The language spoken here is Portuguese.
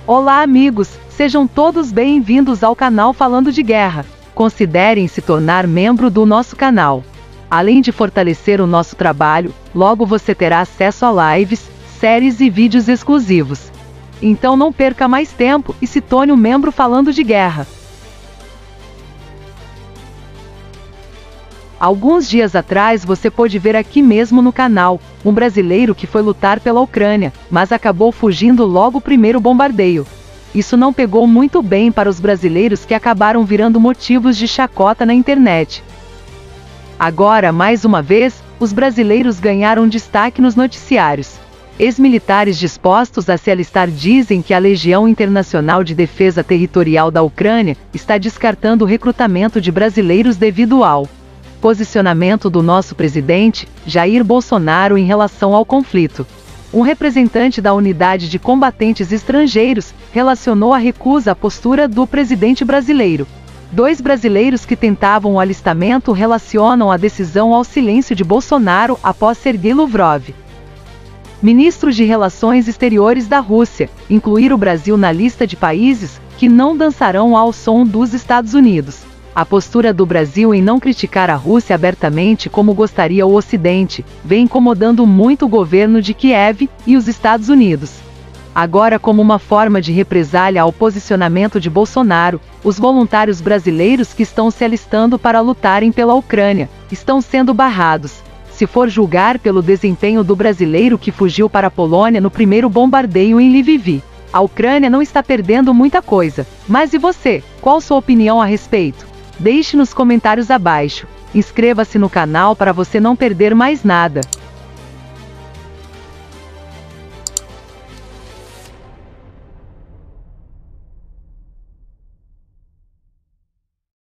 Olá amigos, sejam todos bem-vindos ao canal Falando de Guerra. Considerem se tornar membro do nosso canal. Além de fortalecer o nosso trabalho, logo você terá acesso a lives, séries e vídeos exclusivos. Então não perca mais tempo e se torne um membro Falando de Guerra. Alguns dias atrás você pôde ver aqui mesmo no canal, um brasileiro que foi lutar pela Ucrânia, mas acabou fugindo logo o primeiro bombardeio. Isso não pegou muito bem para os brasileiros que acabaram virando motivos de chacota na internet. Agora, mais uma vez, os brasileiros ganharam destaque nos noticiários. Ex-militares dispostos a se alistar dizem que a Legião Internacional de Defesa Territorial da Ucrânia está descartando o recrutamento de brasileiros devido ao posicionamento do nosso presidente, Jair Bolsonaro, em relação ao conflito. Um representante da Unidade de Combatentes Estrangeiros relacionou a recusa à postura do presidente brasileiro. Dois brasileiros que tentavam o alistamento relacionam a decisão ao silêncio de Bolsonaro após Sergei Lavrov, ministro de Relações Exteriores da Rússia, incluir o Brasil na lista de países que não dançarão ao som dos Estados Unidos. A postura do Brasil em não criticar a Rússia abertamente como gostaria o Ocidente, vem incomodando muito o governo de Kiev e os Estados Unidos. Agora, como uma forma de represália ao posicionamento de Bolsonaro, os voluntários brasileiros que estão se alistando para lutarem pela Ucrânia estão sendo barrados. Se for julgar pelo desempenho do brasileiro que fugiu para a Polônia no primeiro bombardeio em Lviv, a Ucrânia não está perdendo muita coisa. Mas e você? Qual sua opinião a respeito? Deixe nos comentários abaixo. Inscreva-se no canal para você não perder mais nada.